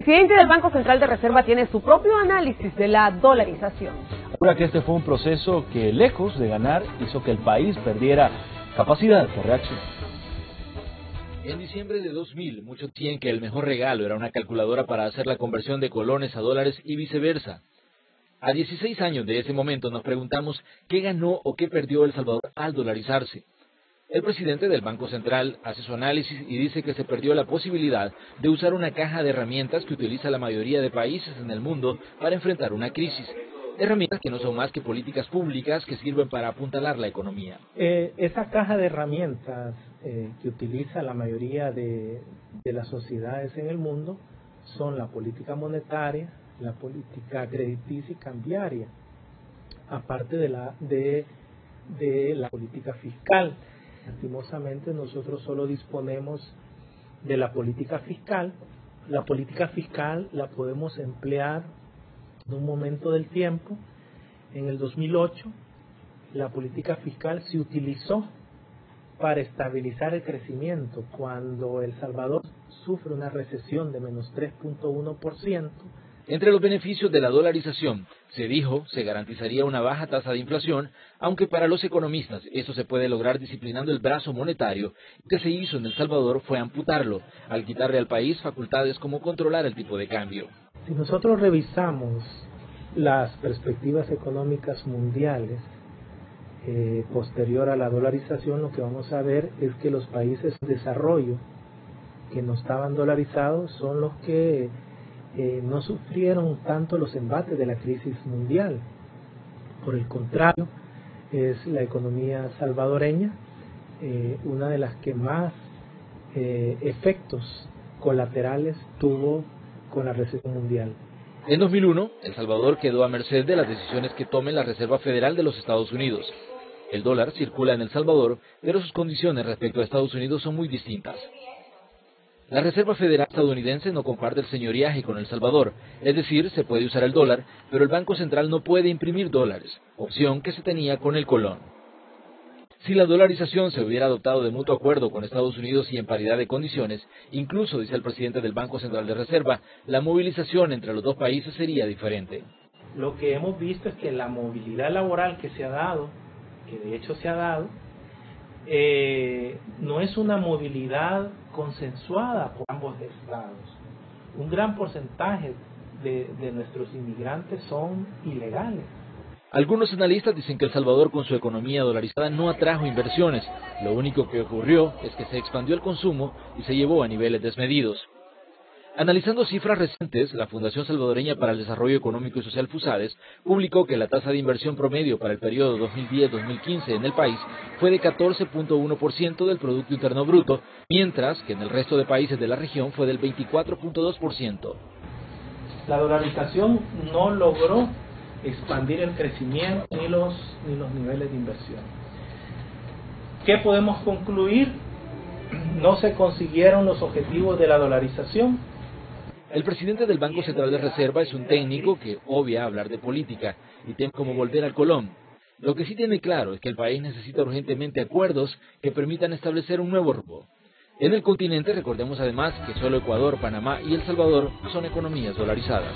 presidente del Banco Central de Reserva tiene su propio análisis de la dolarización. Asegura que este fue un proceso que, lejos de ganar, hizo que el país perdiera capacidad de reacción. En diciembre de 2000, muchos decían que el mejor regalo era una calculadora para hacer la conversión de colones a dólares y viceversa. A 16 años de ese momento nos preguntamos qué ganó o qué perdió El Salvador al dolarizarse. El presidente del Banco Central hace su análisis y dice que se perdió la posibilidad de usar una caja de herramientas que utiliza la mayoría de países en el mundo para enfrentar una crisis. Herramientas que no son más que políticas públicas que sirven para apuntalar la economía. Esa caja de herramientas que utiliza la mayoría de las sociedades en el mundo son la política monetaria, la política crediticia y cambiaria, aparte de la política fiscal. Lastimosamente nosotros solo disponemos de la política fiscal. La política fiscal la podemos emplear en un momento del tiempo. En el 2008 la política fiscal se utilizó para estabilizar el crecimiento cuando El Salvador sufre una recesión de menos 3.1%. Entre los beneficios de la dolarización, se dijo, se garantizaría una baja tasa de inflación, aunque para los economistas eso se puede lograr disciplinando el brazo monetario. Lo que se hizo en El Salvador fue amputarlo, al quitarle al país facultades como controlar el tipo de cambio. Si nosotros revisamos las perspectivas económicas mundiales posterior a la dolarización, lo que vamos a ver es que los países de desarrollo que no estaban dolarizados son los que no sufrieron tanto los embates de la crisis mundial. Por el contrario, es la economía salvadoreña una de las que más efectos colaterales tuvo con la recesión mundial. En 2001, El Salvador quedó a merced de las decisiones que tome la Reserva Federal de los Estados Unidos. El dólar circula en El Salvador, pero sus condiciones respecto a Estados Unidos son muy distintas. La Reserva Federal estadounidense no comparte el señoreaje con El Salvador, es decir, se puede usar el dólar, pero el Banco Central no puede imprimir dólares, opción que se tenía con el colón. Si la dolarización se hubiera adoptado de mutuo acuerdo con Estados Unidos y en paridad de condiciones, incluso, dice el presidente del Banco Central de Reserva, la movilización entre los dos países sería diferente. Lo que hemos visto es que la movilidad laboral que se ha dado, que de hecho se ha dado, no es una movilidad consensuada por ambos estados. Un gran porcentaje de nuestros inmigrantes son ilegales. Algunos analistas dicen que El Salvador con su economía dolarizada no atrajo inversiones. Lo único que ocurrió es que se expandió el consumo y se llevó a niveles desmedidos. Analizando cifras recientes, la Fundación Salvadoreña para el Desarrollo Económico y Social FUSADES publicó que la tasa de inversión promedio para el periodo 2010-2015 en el país fue de 14.1% del Producto Interno Bruto, mientras que en el resto de países de la región fue del 24.2%. La dolarización no logró expandir el crecimiento ni los niveles de inversión. ¿Qué podemos concluir? No se consiguieron los objetivos de la dolarización. El presidente del Banco Central de Reserva es un técnico que obvia hablar de política y teme como volver al colón. Lo que sí tiene claro es que el país necesita urgentemente acuerdos que permitan establecer un nuevo rumbo. En el continente recordemos además que solo Ecuador, Panamá y El Salvador son economías dolarizadas.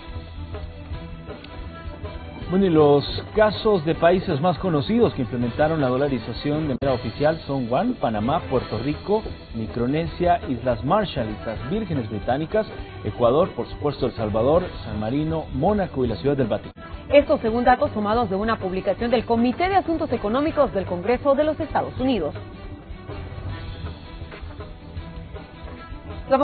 Bueno, y los casos de países más conocidos que implementaron la dolarización de manera oficial son Guam, Panamá, Puerto Rico, Micronesia, Islas Marshall, Islas Vírgenes Británicas, Ecuador, por supuesto El Salvador, San Marino, Mónaco y la Ciudad del Vaticano. Esto según datos tomados de una publicación del Comité de Asuntos Económicos del Congreso de los Estados Unidos.